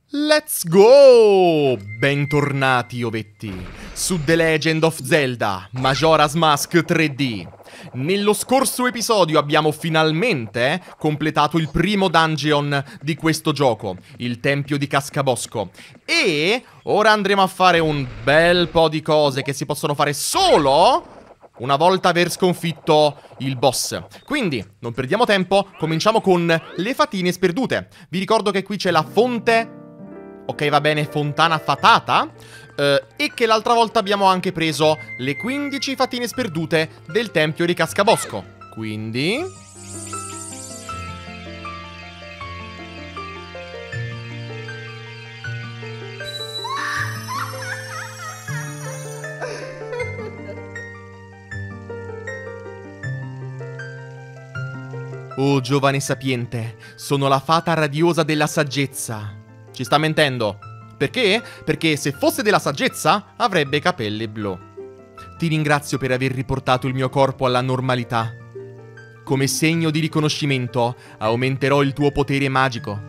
Let's go! Bentornati ovetti su The Legend of Zelda Majora's Mask 3D. Nello scorso episodio abbiamo finalmente completato il primo dungeon di questo gioco, il Tempio di Cascabosco. E ora andremo a fare un bel po' di cose che si possono fare solo una volta aver sconfitto il boss. Quindi, non perdiamo tempo, cominciamo con le fatine sperdute. Vi ricordo che qui c'è la fonte... Ok, va bene, fontana fatata. E che l'altra volta abbiamo anche preso le 15 fatine sperdute del Tempio di Cascabosco. Quindi... oh, giovane sapiente, sono la fata radiosa della saggezza. Ci sta mentendo. Perché? Perché se fosse della saggezza, avrebbe capelli blu. Ti ringrazio per aver riportato il mio corpo alla normalità. Come segno di riconoscimento, aumenterò il tuo potere magico.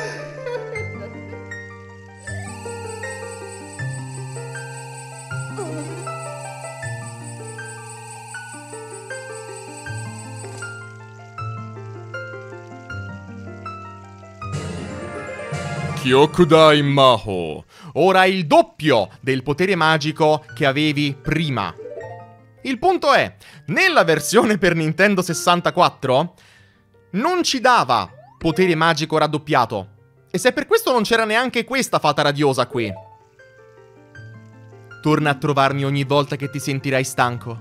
Kyokudai Maho. Ora il doppio del potere magico che avevi prima. Il punto è, nella versione per Nintendo 64 non ci dava potere magico raddoppiato. E se per questo non c'era neanche questa fata radiosa qui. Torna a trovarmi ogni volta che ti sentirai stanco.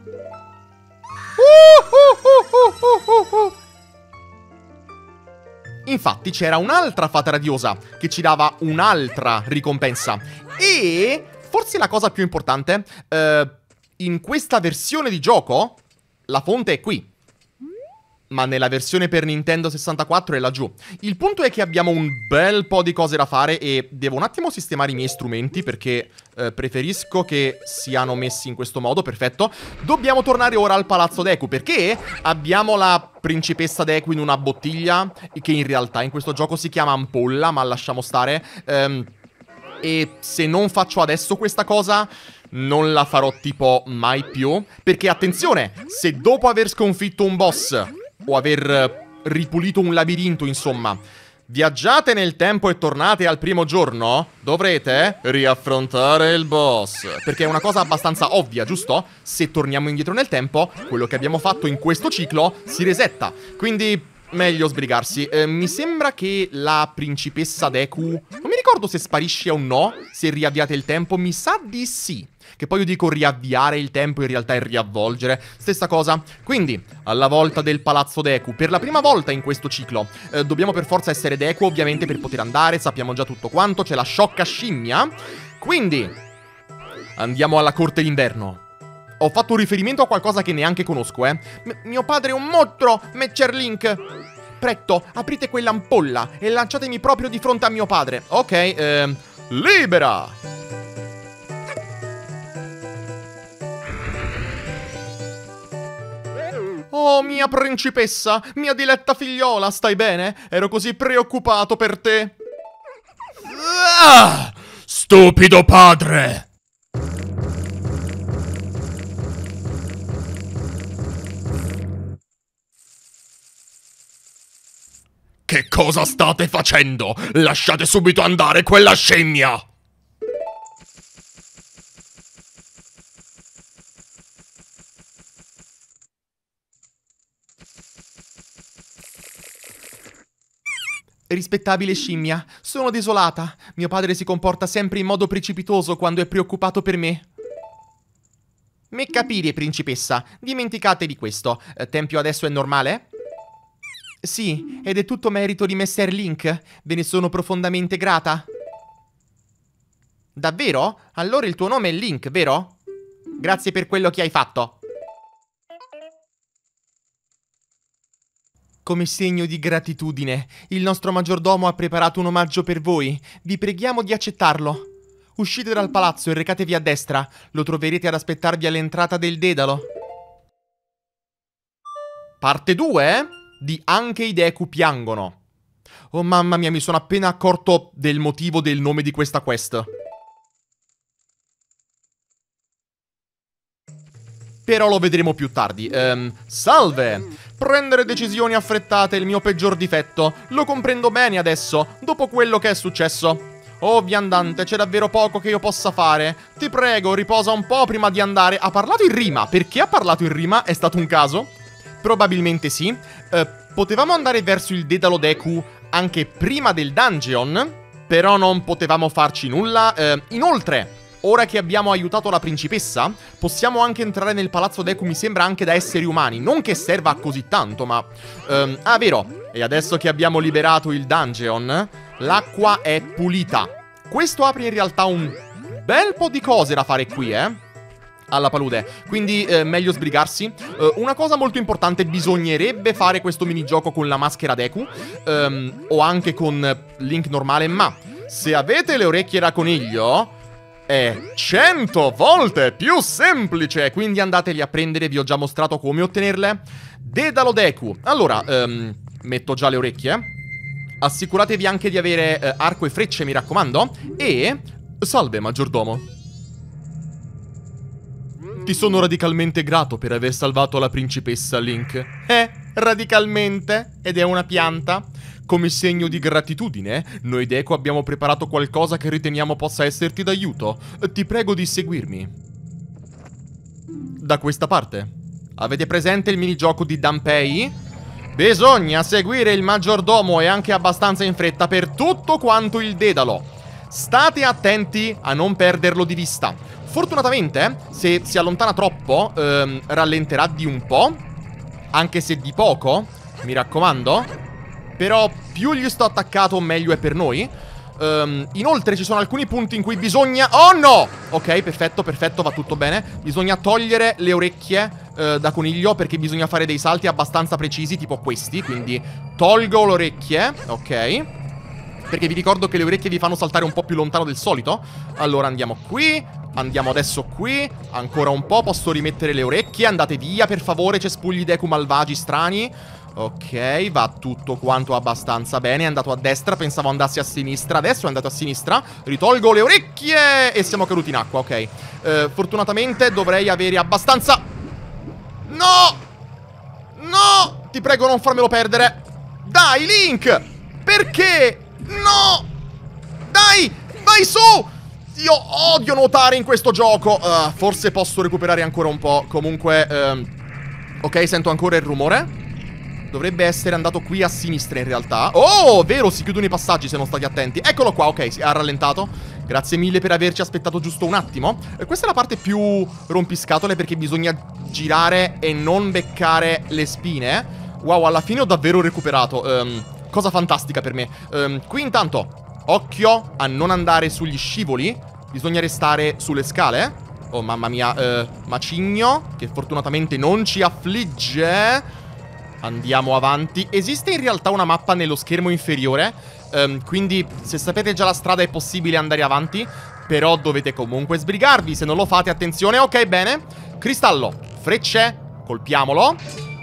Infatti c'era un'altra fata radiosa che ci dava un'altra ricompensa. E forse la cosa più importante, in questa versione di gioco la fonte è qui, ma nella versione per Nintendo 64 è laggiù. Il punto è che abbiamo un bel po' di cose da fare e devo un attimo sistemare i miei strumenti perché preferisco che siano messi in questo modo. Perfetto. Dobbiamo tornare ora al Palazzo Deku perché abbiamo la principessa Deku in una bottiglia che in realtà in questo gioco si chiama ampolla, ma lasciamo stare. E se non faccio adesso questa cosa non la farò tipo mai più. Perché attenzione, se dopo aver sconfitto un boss o aver ripulito un labirinto, insomma, viaggiate nel tempo e tornate al primo giorno, dovrete riaffrontare il boss. Perché è una cosa abbastanza ovvia, giusto? Se torniamo indietro nel tempo, quello che abbiamo fatto in questo ciclo si resetta. Quindi meglio sbrigarsi. Mi sembra che la principessa Deku... non mi ricordo se sparisce o no, se riavviate il tempo, mi sa di sì. Che poi io dico riavviare il tempo, in realtà è riavvolgere. Stessa cosa. Quindi, alla volta del Palazzo Deku, per la prima volta in questo ciclo, dobbiamo per forza essere Deku, ovviamente, per poter andare. Sappiamo già tutto quanto. C'è la sciocca scimmia. Quindi, andiamo alla corte d'inverno. Ho fatto un riferimento a qualcosa che neanche conosco, mio padre è un mostro, Messer Link. Pretto, aprite quell'ampolla e lanciatemi proprio di fronte a mio padre. Ok, libera! Oh, mia principessa, mia diletta figliola, stai bene? Ero così preoccupato per te. Ah! Stupido padre! Che cosa state facendo? Lasciate subito andare quella scimmia! Rispettabile scimmia, sono desolata. Mio padre si comporta sempre in modo precipitoso quando è preoccupato per me. Me capire, principessa. Dimenticate di questo. Tempio adesso è normale? Sì, ed è tutto merito di Messer Link. Ve ne sono profondamente grata. Davvero? Allora il tuo nome è Link, vero? Grazie per quello che hai fatto. Come segno di gratitudine, il nostro maggiordomo ha preparato un omaggio per voi. Vi preghiamo di accettarlo. Uscite dal palazzo e recatevi a destra. Lo troverete ad aspettarvi all'entrata del Dedalo. Parte 2 di Anche i Deku piangono. Oh mamma mia, mi sono appena accorto del motivo del nome di questa quest. Però lo vedremo più tardi. Salve! Prendere decisioni affrettate è il mio peggior difetto. Lo comprendo bene adesso, dopo quello che è successo. Oh, viandante, c'è davvero poco che io possa fare. Ti prego, riposa un po' prima di andare. Ha parlato in rima. Perché ha parlato in rima? È stato un caso? Probabilmente sì. Potevamo andare verso il Dedalo Deku anche prima del dungeon, però non potevamo farci nulla. Inoltre, ora che abbiamo aiutato la principessa, possiamo anche entrare nel palazzo Deku, mi sembra anche da esseri umani. Non che serva a così tanto, ma... ah, vero. E adesso che abbiamo liberato il dungeon, l'acqua è pulita. Questo apre in realtà un bel po' di cose da fare qui, alla palude. Quindi meglio sbrigarsi. Una cosa molto importante, bisognerebbe fare questo minigioco con la maschera Deku, o anche con Link normale, ma se avete le orecchie da coniglio è 100 volte più semplice. Quindi andateli a prendere, vi ho già mostrato come ottenerle. Dedalo Deku. Allora, metto già le orecchie. Assicuratevi anche di avere arco e frecce, mi raccomando. E... salve, maggiordomo. Ti sono radicalmente grato per aver salvato la principessa, Link. Radicalmente? Ed è una pianta? Come segno di gratitudine, noi Deku abbiamo preparato qualcosa che riteniamo possa esserti d'aiuto. Ti prego di seguirmi. Da questa parte. Avete presente il minigioco di Danpei? Bisogna seguire il maggiordomo e anche abbastanza in fretta per tutto quanto il Dedalo. State attenti a non perderlo di vista. Fortunatamente, se si allontana troppo, rallenterà di un po', anche se di poco, mi raccomando. Però più gli sto attaccato, meglio è per noi. Inoltre ci sono alcuni punti in cui bisogna... oh no! Ok, perfetto, perfetto, va tutto bene. Bisogna togliere le orecchie da coniglio, perché bisogna fare dei salti abbastanza precisi, tipo questi. Quindi tolgo le orecchie, ok, perché vi ricordo che le orecchie vi fanno saltare un po' più lontano del solito. Allora andiamo qui, andiamo adesso qui, ancora un po', posso rimettere le orecchie. Andate via, per favore, cespugli Deku malvagi strani. Ok, va tutto quanto abbastanza bene. È andato a destra, pensavo andassi a sinistra. Adesso è andato a sinistra. Ritolgo le orecchie e siamo caduti in acqua, ok. Fortunatamente dovrei avere abbastanza... no! No! Ti prego, non farmelo perdere. Dai, Link! Perché? No! Dai! Vai su! Io odio nuotare in questo gioco. Forse posso recuperare ancora un po'. Comunque, ok, sento ancora il rumore. Dovrebbe essere andato qui a sinistra in realtà. Oh, vero, si chiudono i passaggi se non state attenti. Eccolo qua, ok, si ha rallentato. Grazie mille per averci aspettato giusto un attimo. Questa è la parte più rompiscatole, perché bisogna girare e non beccare le spine. Wow, alla fine ho davvero recuperato. Cosa fantastica per me. Qui intanto, occhio a non andare sugli scivoli. Bisogna restare sulle scale. Oh, mamma mia, macigno, che fortunatamente non ci affligge. Andiamo avanti. Esiste in realtà una mappa nello schermo inferiore, quindi se sapete già la strada è possibile andare avanti. Però dovete comunque sbrigarvi. Se non lo fate, attenzione. Ok, bene. Cristallo, frecce, colpiamolo.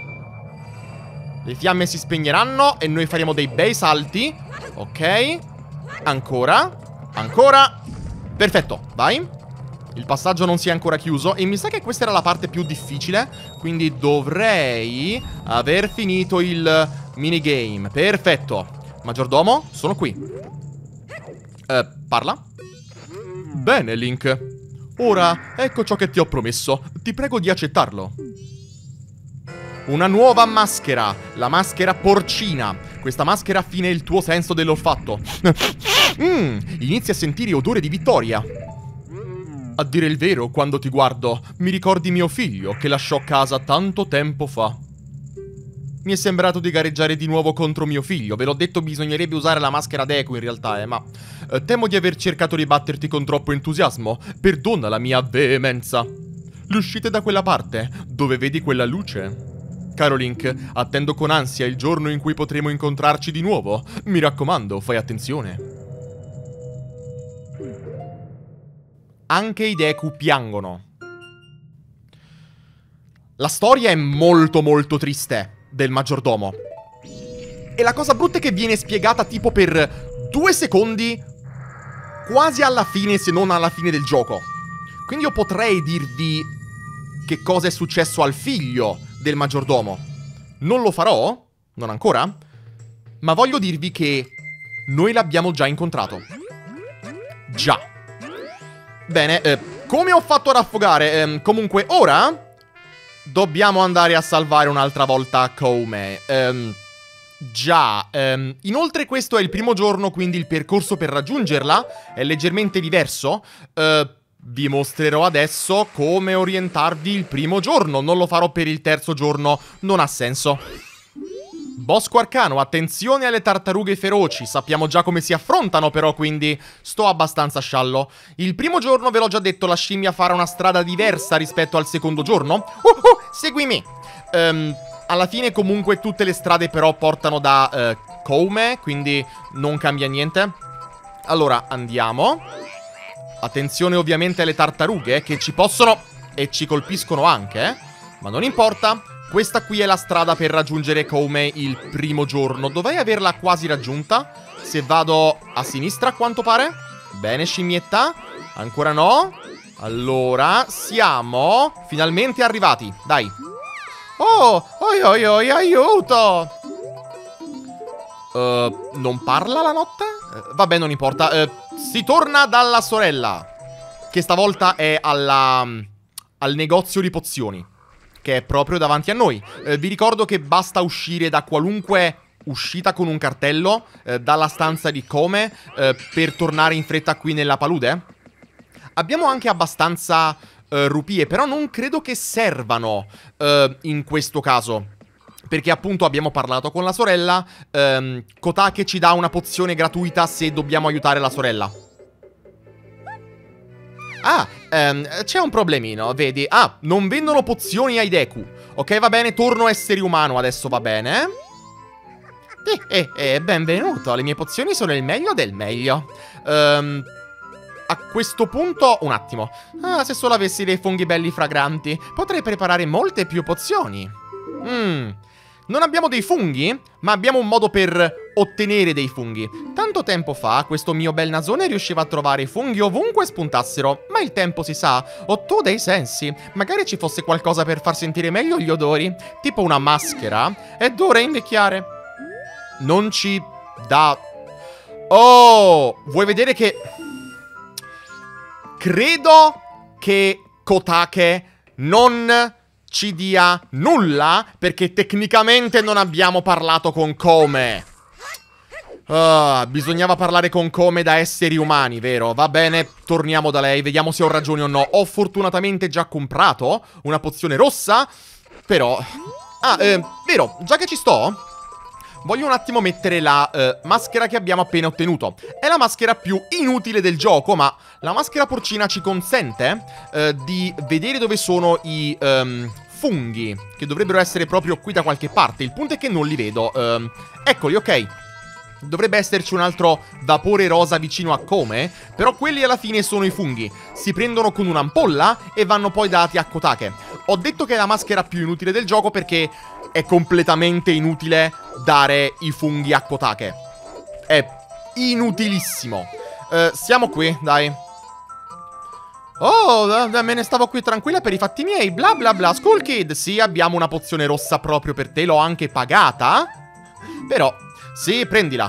Le fiamme si spegneranno e noi faremo dei bei salti. Ok. Ancora. Ancora. Perfetto, vai. Il passaggio non si è ancora chiuso e mi sa che questa era la parte più difficile, quindi dovrei aver finito il minigame. Perfetto. Maggiordomo, sono qui. Parla? Bene, Link. Ora, ecco ciò che ti ho promesso. Ti prego di accettarlo. Una nuova maschera. La maschera porcina. Questa maschera affina il tuo senso dell'olfatto. Inizi a sentire odore di vittoria. A dire il vero, quando ti guardo, mi ricordi mio figlio che lasciò casa tanto tempo fa. Mi è sembrato di gareggiare di nuovo contro mio figlio. Ve l'ho detto, bisognerebbe usare la maschera Deku in realtà, ma... temo di aver cercato di batterti con troppo entusiasmo. Perdona la mia veemenza. L'uscita da quella parte, dove vedi quella luce? Caro Link, attendo con ansia il giorno in cui potremo incontrarci di nuovo. Mi raccomando, fai attenzione. Anche i Deku piangono. La storia è molto molto triste del maggiordomo. E la cosa brutta è che viene spiegata tipo per 2 secondi, quasi alla fine, se non alla fine del gioco. Quindi io potrei dirvi che cosa è successo al figlio del maggiordomo. Non lo farò, non ancora, ma voglio dirvi che noi l'abbiamo già incontrato. Già. Bene, come ho fatto ad affogare? Comunque, ora dobbiamo andare a salvare un'altra volta Koume. Già, inoltre questo è il primo giorno, quindi il percorso per raggiungerla è leggermente diverso. Vi mostrerò adesso come orientarvi il primo giorno. Non lo farò per il terzo giorno, non ha senso. Bosco arcano, attenzione alle tartarughe feroci. Sappiamo già come si affrontano però, quindi sto abbastanza sciallo. Il primo giorno, ve l'ho già detto, la scimmia farà una strada diversa rispetto al secondo giorno. Seguimi. Alla fine comunque tutte le strade però portano da Koume, quindi non cambia niente. Allora, andiamo. Attenzione ovviamente alle tartarughe che ci possono e ci colpiscono anche, ma non importa. Questa qui è la strada per raggiungere Koume il primo giorno. Dovrei averla quasi raggiunta. Se vado a sinistra, a quanto pare. Bene, scimmietta. Ancora no. Allora, siamo finalmente arrivati. Dai. Oh, aiuto. Non parla la notte? Vabbè, non importa. Si torna dalla sorella, che stavolta è al negozio di pozioni, che è proprio davanti a noi. Vi ricordo che basta uscire da qualunque uscita con un cartello dalla stanza di Koume per tornare in fretta qui nella palude. Abbiamo anche abbastanza rupie, però non credo che servano in questo caso, perché appunto abbiamo parlato con la sorella. Kotake ci dà una pozione gratuita se dobbiamo aiutare la sorella. Ah, c'è un problemino, vedi? Ah, non vendono pozioni ai Deku. Ok, va bene, torno essere umano adesso, va bene? Benvenuto, le mie pozioni sono il meglio del meglio. A questo punto, un attimo. Ah, se solo avessi dei funghi belli fragranti, potrei preparare molte più pozioni. Non abbiamo dei funghi, ma abbiamo un modo per ottenere dei funghi. Tanto tempo fa, questo mio bel nasone riusciva a trovare i funghi ovunque spuntassero. Ma il tempo, si sa, ho tu dei sensi. Magari ci fosse qualcosa per far sentire meglio gli odori. Tipo una maschera. È dura invecchiare. Non ci dà... Oh! Vuoi vedere che... Credo che Kotake non ci dia nulla, perché tecnicamente non abbiamo parlato con Koume. Bisognava parlare con Koume da esseri umani, vero? Va bene, torniamo da lei, vediamo se ho ragione o no. Ho fortunatamente già comprato una pozione rossa, però... vero, già che ci sto, voglio un attimo mettere la maschera che abbiamo appena ottenuto. È la maschera più inutile del gioco, ma la maschera porcina ci consente di vedere dove sono i funghi, che dovrebbero essere proprio qui da qualche parte. Il punto è che non li vedo. Eccoli, ok. Dovrebbe esserci un altro vapore rosa vicino a Koume, però quelli alla fine sono i funghi. Si prendono con un'ampolla e vanno poi dati a Kotake. Ho detto che è la maschera più inutile del gioco perché è completamente inutile dare i funghi a Kotake. È inutilissimo. Siamo qui, dai. Oh, me ne stavo qui tranquilla per i fatti miei. Bla bla bla. Skull Kid. Sì, abbiamo una pozione rossa proprio per te. L'ho anche pagata. Però, sì, prendila.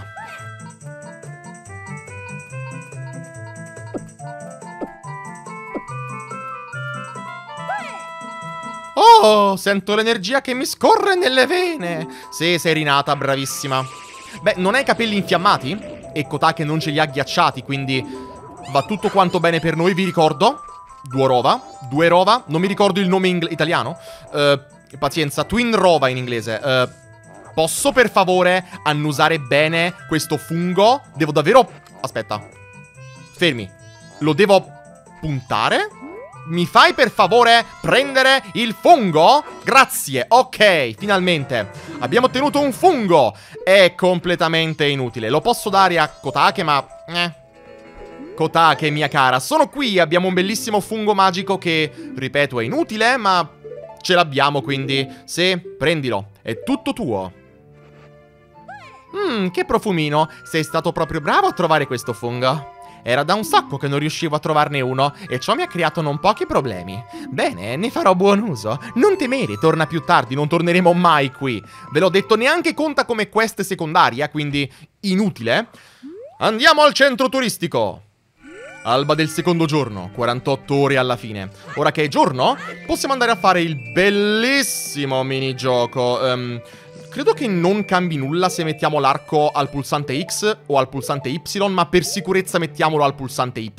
Oh, sento l'energia che mi scorre nelle vene. Sì, sei rinata, bravissima. Beh, non hai i capelli infiammati? E Kotake non ce li ha ghiacciati, quindi va tutto quanto bene per noi, vi ricordo. Due Rova, non mi ricordo il nome italiano. Pazienza, Twin Rova in inglese. Posso per favore annusare bene questo fungo? Devo davvero... Aspetta. Fermi. Lo devo puntare? Mi fai per favore prendere il fungo? Grazie, ok, finalmente abbiamo ottenuto un fungo. È completamente inutile. Lo posso dare a Kotake, ma... Kotake, mia cara, sono qui. Abbiamo un bellissimo fungo magico che, ripeto, è inutile, ma ce l'abbiamo, quindi sì, prendilo. È tutto tuo. Che profumino. Sei stato proprio bravo a trovare questo fungo. Era da un sacco che non riuscivo a trovarne uno e ciò mi ha creato non pochi problemi. Bene, ne farò buon uso. Non temere, torna più tardi, non torneremo mai qui. Ve l'ho detto, neanche conta come quest secondaria, quindi inutile. Andiamo al centro turistico. Alba del secondo giorno, 48 ore alla fine. Ora che è giorno, possiamo andare a fare il bellissimo minigioco. Credo che non cambi nulla se mettiamo l'arco al pulsante X o al pulsante Y, ma per sicurezza mettiamolo al pulsante Y.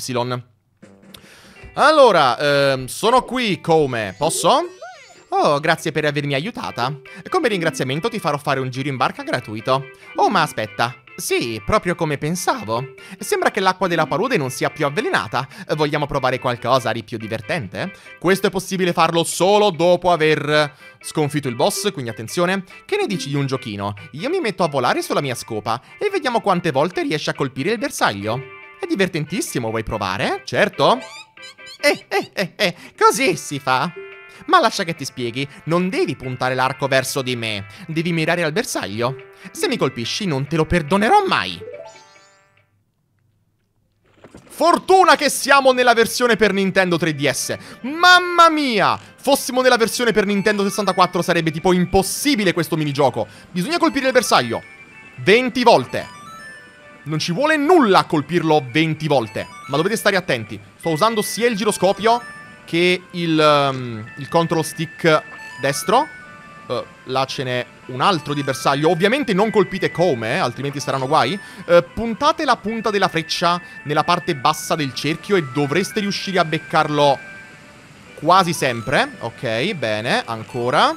Allora, sono qui come... Posso? Oh, grazie per avermi aiutata. Come ringraziamento ti farò fare un giro in barca gratuito. Oh, ma aspetta. Sì, proprio come pensavo. Sembra che l'acqua della palude non sia più avvelenata. Vogliamo provare qualcosa di più divertente? Questo è possibile farlo solo dopo aver sconfitto il boss, quindi attenzione. Che ne dici di un giochino? Io mi metto a volare sulla mia scopa e vediamo quante volte riesci a colpire il bersaglio. È divertentissimo, vuoi provare? Certo? Così si fa. Ma lascia che ti spieghi, non devi puntare l'arco verso di me, devi mirare al bersaglio. Se mi colpisci non te lo perdonerò mai. Fortuna che siamo nella versione per Nintendo 3DS. Mamma mia! Fossimo nella versione per Nintendo 64 sarebbe tipo impossibile questo minigioco. Bisogna colpire il bersaglio 20 volte. Non ci vuole nulla a colpirlo 20 volte, ma dovete stare attenti. Sto usando sia il giroscopio che il control stick destro. Là ce n'è un altro di bersaglio. Ovviamente non colpite come, altrimenti saranno guai. Puntate la punta della freccia nella parte bassa del cerchio e dovreste riuscire a beccarlo quasi sempre. Ok, bene, ancora.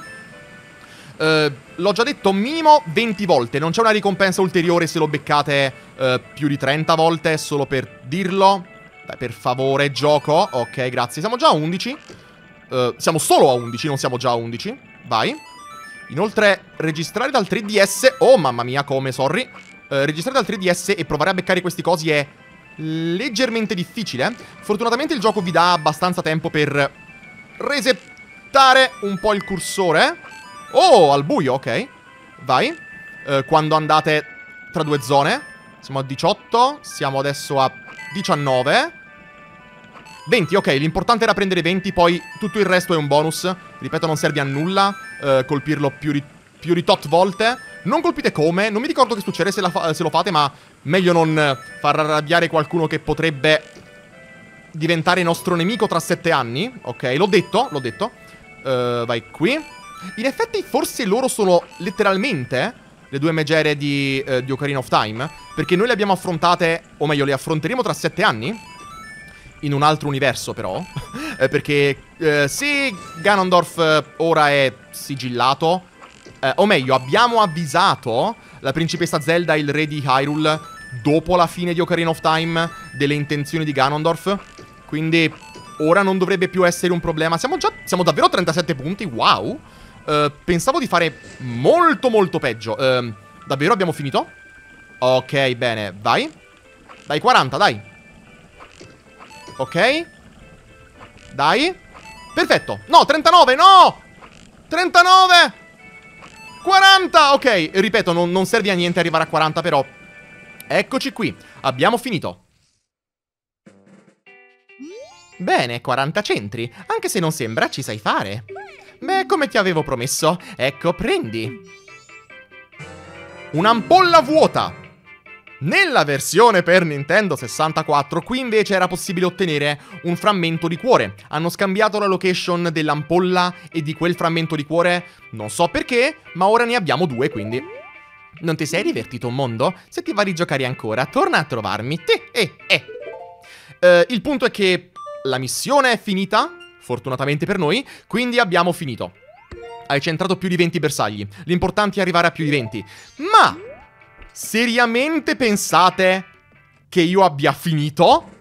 L'ho già detto, minimo 20 volte. Non c'è una ricompensa ulteriore se lo beccate più di 30 volte, solo per dirlo. Dai, per favore, gioco. Ok, grazie. Siamo già a 11. Siamo solo a 11, non siamo già a 11. Vai. Inoltre, registrare dal 3DS... Oh, mamma mia, come, sorry. Registrare dal 3DS e provare a beccare questi cosi è leggermente difficile. Fortunatamente il gioco vi dà abbastanza tempo per resettare un po' il cursore. Oh, al buio, ok. Vai. Quando andate tra due zone. Siamo a 18. Siamo adesso a 19. 20, ok, l'importante era prendere 20, poi tutto il resto è un bonus. Ripeto, non serve a nulla colpirlo più di tot volte. Non colpite come, non mi ricordo che succede se lo fate, ma meglio non far arrabbiare qualcuno che potrebbe diventare nostro nemico tra 7 anni. Ok, l'ho detto. Vai qui. In effetti forse loro sono letteralmente le due megere di Ocarina of Time, perché noi le abbiamo affrontate, o meglio le affronteremo tra 7 anni. In un altro universo però. Perché se Ganondorf ora è sigillato, o meglio, abbiamo avvisato la principessa Zelda e il re di Hyrule dopo la fine di Ocarina of Time delle intenzioni di Ganondorf. Quindi ora non dovrebbe più essere un problema. Siamo davvero a 37 punti, wow. Pensavo di fare molto molto peggio. Davvero abbiamo finito? Ok, bene, vai. Dai, 40, dai. Ok. Dai. Perfetto. No, 39, no! 39! 40! Ok, ripeto, non serve a niente arrivare a 40, però. Eccoci qui. Abbiamo finito. Bene, 40 centri. Anche se non sembra, ci sai fare. Beh, come ti avevo promesso. Ecco, prendi. Un'ampolla vuota. Nella versione per Nintendo 64, qui invece era possibile ottenere un frammento di cuore. Hanno scambiato la location dell'ampolla e di quel frammento di cuore, non so perché, ma ora ne abbiamo 2, quindi... Non ti sei divertito un mondo? Se ti va di giocare ancora, torna a trovarmi. Il punto è che la missione è finita, fortunatamente per noi, quindi abbiamo finito. Hai centrato più di 20 bersagli. L'importante è arrivare a più di 20. Ma... seriamente pensate che io abbia finito?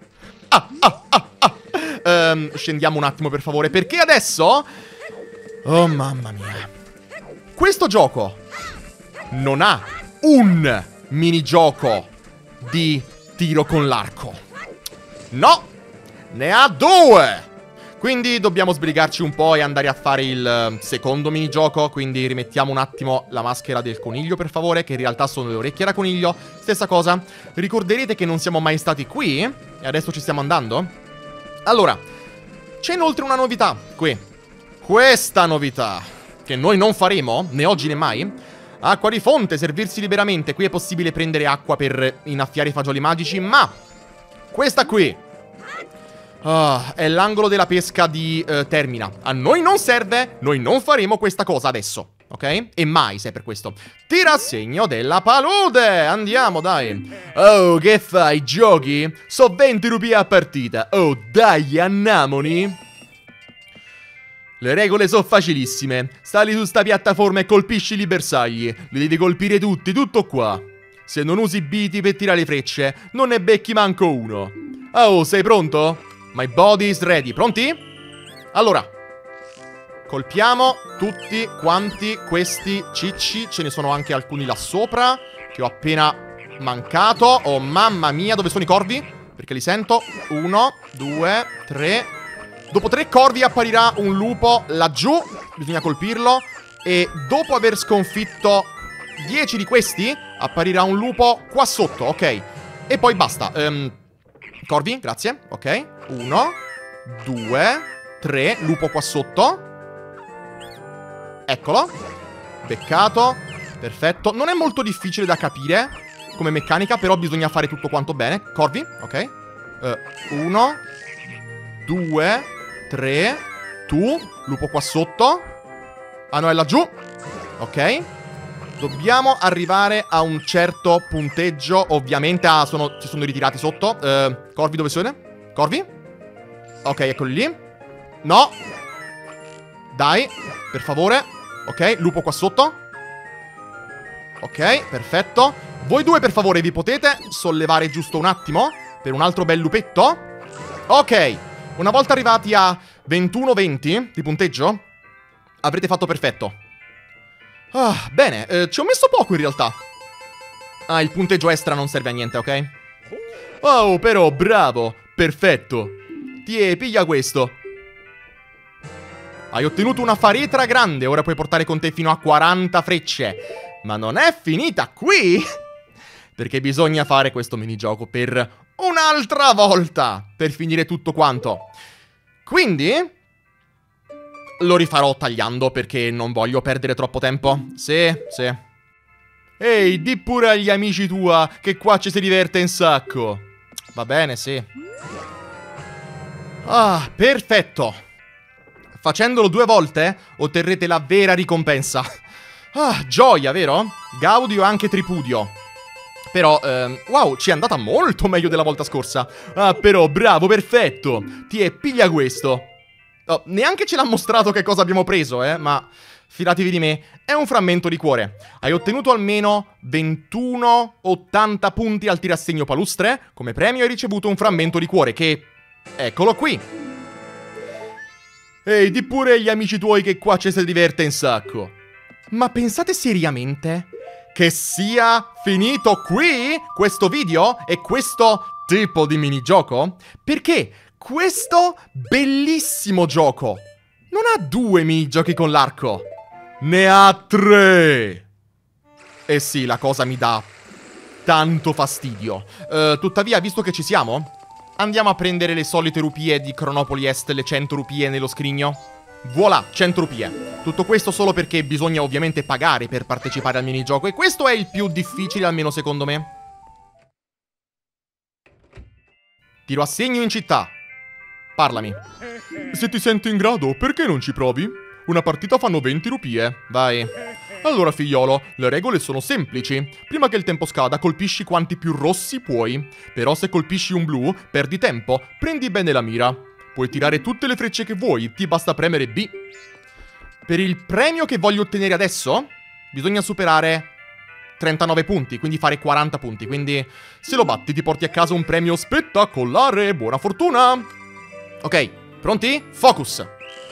Scendiamo un attimo per favore, perché adesso... oh mamma mia. Questo gioco non ha un minigioco di tiro con l'arco. No, ne ha 2. Quindi dobbiamo sbrigarci un po' e andare a fare il secondo minigioco. Quindi rimettiamo un attimo la maschera del coniglio, per favore, che in realtà sono le orecchie da coniglio. Stessa cosa. Ricorderete che non siamo mai stati qui e adesso ci stiamo andando? Allora, c'è inoltre una novità qui. Questa novità, che noi non faremo, né oggi né mai. Acqua di fonte, servirsi liberamente. Qui è possibile prendere acqua per innaffiare i fagioli magici, ma questa qui è l'angolo della pesca di Termina. A noi non serve, noi non faremo questa cosa adesso, ok? E mai, se è per questo. Tirassegno della palude, andiamo dai. Oh, che fai, giochi? So 20 rupie a partita. Oh, dai, annamoni. Le regole sono facilissime. Sali su sta piattaforma e colpisci i bersagli. Li devi colpire tutti, tutto qua. Se non usi biti per tirare le frecce, non ne becchi manco uno. Oh, sei pronto? My body is ready. Pronti? Allora, colpiamo tutti quanti questi cicci. Ce ne sono anche alcuni là sopra che ho appena mancato. Oh, mamma mia, dove sono i corvi? Perché li sento. 1, 2, 3. Dopo 3 corvi apparirà un lupo laggiù. Bisogna colpirlo. E dopo aver sconfitto 10 di questi apparirà un lupo qua sotto, ok. E poi basta. Corvi, grazie, ok. 1, 2, 3. Lupo qua sotto. Eccolo. Beccato. Perfetto. Non è molto difficile da capire come meccanica, però bisogna fare tutto quanto bene. Corvi, ok. 1, 2, 3. Tu, lupo qua sotto. Ah no, è laggiù. Ok. Dobbiamo arrivare a un certo punteggio. Ovviamente, si sono ritirati sotto. Corvi dove sono? Corvi? Ok, eccoli lì. No. Dai, per favore. Ok, lupo qua sotto. Ok, perfetto. Voi due, per favore, vi potete sollevare giusto un attimo per un altro bel lupetto? Ok, una volta arrivati a 21-20 di punteggio avrete fatto perfetto. Bene, ci ho messo poco in realtà. Il punteggio extra non serve a niente, ok? Oh, però, bravo. Perfetto. Piglia questo. Hai ottenuto una faretra grande. Ora puoi portare con te fino a 40 frecce. Ma non è finita qui, perché bisogna fare questo minigioco per un'altra volta, per finire tutto quanto. Quindi lo rifarò tagliando, perché non voglio perdere troppo tempo. Sì. Ehi, di pure agli amici tua che qua ci si diverte un sacco. Va bene, sì. Perfetto. Facendolo 2 volte otterrete la vera ricompensa. Gioia, vero? Gaudio e anche tripudio. Però, wow, ci è andata molto meglio della volta scorsa. Però, bravo, perfetto. Piglia questo. Neanche ce l'ha mostrato che cosa abbiamo preso, ma fidatevi di me, è un frammento di cuore. Hai ottenuto almeno 21-80 punti al tirassegno palustre. Come premio hai ricevuto un frammento di cuore che... Eccolo qui. Ehi, di pure agli amici tuoi che qua ci si diverte un sacco. Ma pensate seriamente che sia finito qui questo video e questo tipo di minigioco? Perché questo bellissimo gioco non ha 2 minigiochi con l'arco, ne ha 3. E sì, la cosa mi dà tanto fastidio. Tuttavia, visto che ci siamo, andiamo a prendere le solite rupie di Chronopoli Est, le 100 rupie nello scrigno. Voilà, 100 rupie. Tutto questo solo perché bisogna ovviamente pagare per partecipare al minigioco, e questo è il più difficile, almeno secondo me. Tiro a segno in città. Parlami. Se ti senti in grado, perché non ci provi? Una partita fanno 20 rupie. Vai. Allora, figliolo, le regole sono semplici. Prima che il tempo scada, colpisci quanti più rossi puoi. Però se colpisci un blu, perdi tempo. Prendi bene la mira. Puoi tirare tutte le frecce che vuoi, ti basta premere B. Per il premio che voglio ottenere adesso, bisogna superare 39 punti, quindi fare 40 punti. Quindi, se lo batti, ti porti a casa un premio spettacolare. Buona fortuna! Ok, pronti? Focus!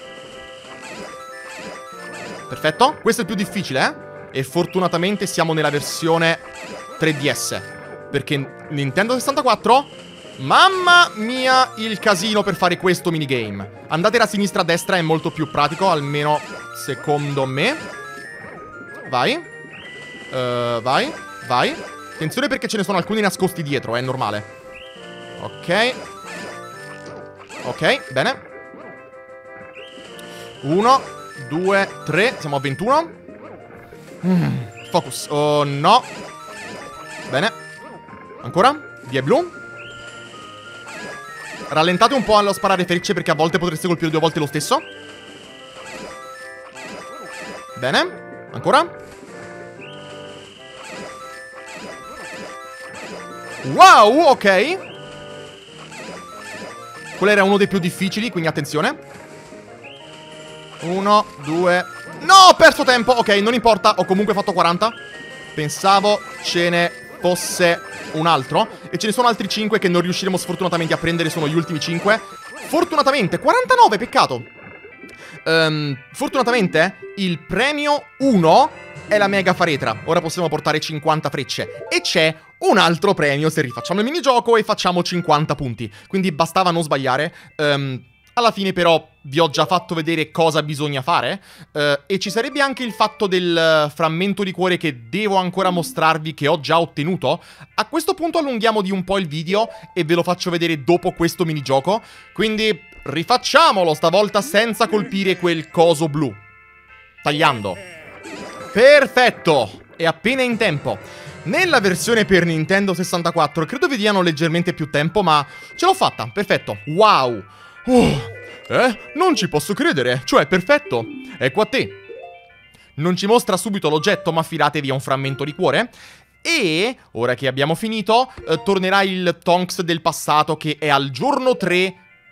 Perfetto, questo è il più difficile, E fortunatamente siamo nella versione 3DS, perché Nintendo 64 Mamma mia il casino per fare questo minigame. Andate da sinistra a destra, è molto più pratico, almeno secondo me. Vai. Vai. Vai. Attenzione perché ce ne sono alcuni nascosti dietro, è normale. Ok. Ok, bene. 1, 2, 3. Siamo a 21. Focus. Oh no. Bene. Ancora. Via blu. Rallentate un po' allo sparare frecce perché a volte potreste colpire 2 volte lo stesso. Bene. Ancora. Wow, ok. Quello era uno dei più difficili, quindi attenzione. 1, 2. No, ho perso tempo. Ok, non importa, ho comunque fatto 40. Pensavo ce ne fosse un altro. E ce ne sono altri 5 che non riusciremo sfortunatamente a prendere. Sono gli ultimi 5. Fortunatamente, 49, peccato. Fortunatamente il premio 1 è la mega faretra. Ora possiamo portare 50 frecce. E c'è un altro premio se rifacciamo il minigioco e facciamo 50 punti. Quindi bastava non sbagliare. Alla fine però vi ho già fatto vedere cosa bisogna fare. E ci sarebbe anche il fatto del frammento di cuore che devo ancora mostrarvi, che ho già ottenuto. A questo punto allunghiamo di un po' il video e ve lo faccio vedere dopo questo minigioco. Quindi rifacciamolo, stavolta senza colpire quel coso blu. Tagliando. Perfetto! È appena in tempo. Nella versione per Nintendo 64 credo vi diano leggermente più tempo, ma ce l'ho fatta, perfetto. Wow! Non ci posso credere, cioè perfetto. Ecco a te. Non ci mostra subito l'oggetto, ma fidatevi, è un frammento di cuore. E, ora che abbiamo finito, tornerà il Tonks del passato, che è al giorno 3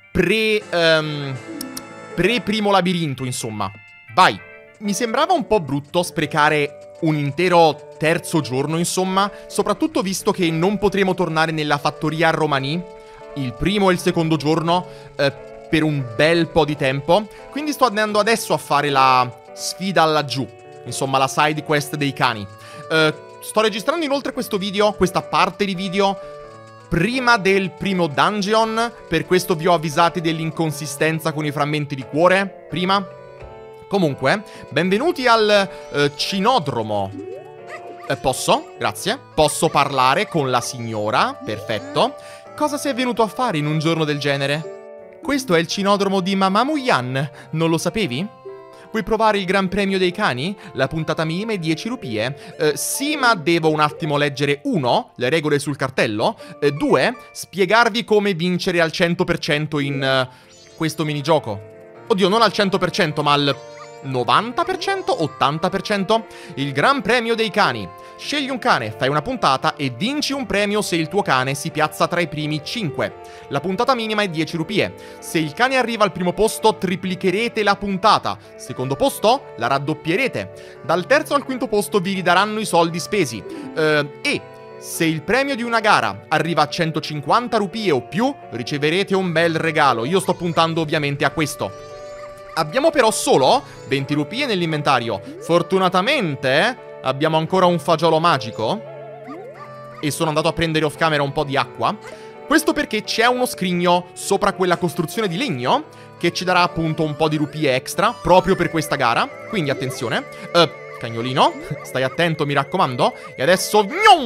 pre-primo labirinto, insomma. Vai! Mi sembrava un po' brutto sprecare un intero terzo giorno, insomma, soprattutto visto che non potremo tornare nella fattoria a Romani il primo e il secondo giorno per un bel po' di tempo. Quindi sto andando adesso a fare la sfida laggiù, insomma la side quest dei cani. Sto registrando inoltre questo video, questa parte di video, prima del primo dungeon, per questo vi ho avvisati dell'inconsistenza con i frammenti di cuore prima. Comunque, benvenuti al cinodromo. Posso? Grazie. Posso parlare con la signora? Perfetto. Cosa sei venuto a fare in un giorno del genere? Questo è il cinodromo di Mamamoo Yan. Non lo sapevi? Vuoi provare il Gran Premio dei Cani? La puntata minima è 10 rupie. Sì, ma devo un attimo leggere 1. Le regole sul cartello. 2. Spiegarvi come vincere al 100% in questo minigioco. Oddio, non al 100%, ma al 90%? 80%? Il Gran Premio dei Cani. Scegli un cane, fai una puntata e vinci un premio se il tuo cane si piazza tra i primi 5. La puntata minima è 10 rupie. Se il cane arriva al primo posto, triplicherete la puntata. Secondo posto, la raddoppierete. Dal terzo al quinto posto vi ridaranno i soldi spesi. E se il premio di una gara arriva a 150 rupie o più, riceverete un bel regalo. Io sto puntando ovviamente a questo. Abbiamo però solo 20 rupie nell'inventario. Fortunatamente abbiamo ancora un fagiolo magico. E sono andato a prendere off camera un po' di acqua. Questo perché c'è uno scrigno sopra quella costruzione di legno che ci darà appunto un po' di rupie extra proprio per questa gara. Quindi attenzione. Cagnolino, stai attento, mi raccomando. E adesso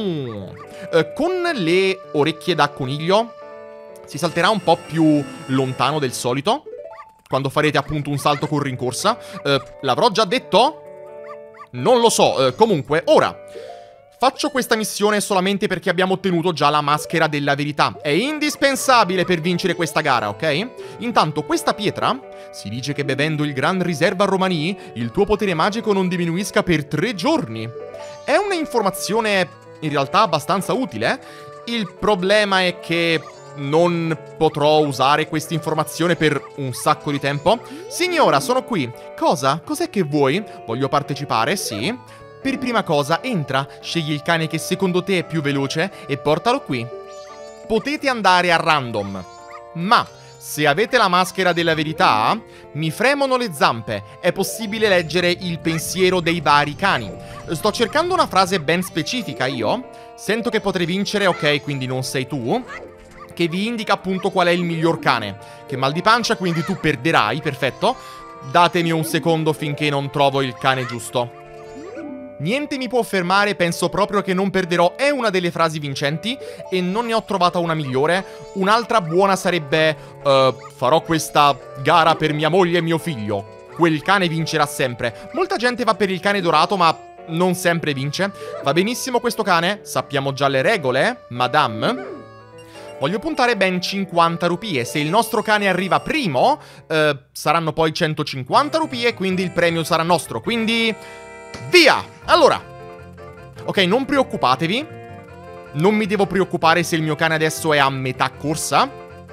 con le orecchie da coniglio si salterà un po' più lontano del solito quando farete appunto un salto con rincorsa. L'avrò già detto? Non lo so. Comunque, ora faccio questa missione solamente perché abbiamo ottenuto già la maschera della verità. È indispensabile per vincere questa gara, ok? Intanto questa pietra, si dice che bevendo il Gran Riserva Romani il tuo potere magico non diminuisca per 3 giorni. È una informazione in realtà abbastanza utile. Il problema è che non potrò usare questa informazione per un sacco di tempo. Signora, sono qui. Cosa? Cos'è che vuoi? Voglio partecipare, sì. Per prima cosa, entra, scegli il cane che secondo te è più veloce e portalo qui. Potete andare a random, ma se avete la maschera della verità, mi fremono le zampe. È possibile leggere il pensiero dei vari cani. Sto cercando una frase ben specifica io. Sento che potrei vincere, ok, quindi non sei tu. che vi indica appunto qual è il miglior cane. Che mal di pancia, quindi tu perderai, perfetto. Datemi un secondo finché non trovo il cane giusto. Niente mi può fermare, penso proprio che non perderò, è una delle frasi vincenti e non ne ho trovata una migliore. Un'altra buona sarebbe farò questa gara per mia moglie e mio figlio. Quel cane vincerà sempre. Molta gente va per il cane dorato, ma non sempre vince. Va benissimo questo cane, sappiamo già le regole, madame. Voglio puntare ben 50 rupie. Se il nostro cane arriva primo, saranno poi 150 rupie, quindi il premio sarà nostro. Quindi, via! Allora, ok, non preoccupatevi. Non mi devo preoccupare se il mio cane adesso è a metà corsa.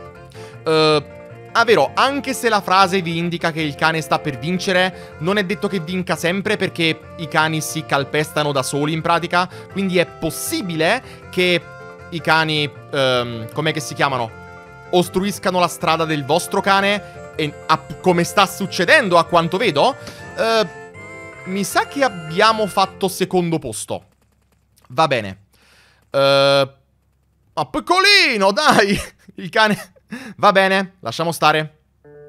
Vero, anche se la frase vi indica che il cane sta per vincere, non è detto che vinca sempre, perché i cani si calpestano da soli in pratica. Quindi è possibile che i cani, com'è che si chiamano, ostruiscano la strada del vostro cane, e come sta succedendo a quanto vedo. Mi sa che abbiamo fatto secondo posto. Va bene. Ma piccolino, dai! Il cane... Va bene, lasciamo stare.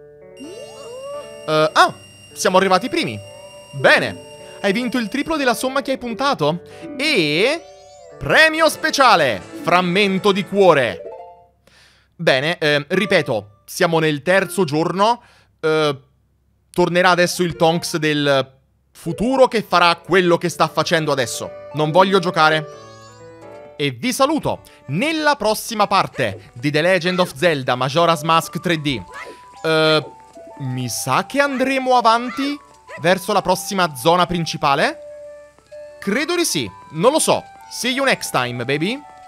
Siamo arrivati primi. Bene. Hai vinto il triplo della somma che hai puntato. E... premio speciale! Frammento di cuore. Bene, ripeto, siamo nel terzo giorno. Tornerà adesso il Tonks del futuro che farà quello che sta facendo adesso. Non voglio giocare. E vi saluto nella prossima parte di The Legend of Zelda Majora's Mask 3D. Mi sa che andremo avanti verso la prossima zona principale? Credo di sì, non lo so. See you next time, baby.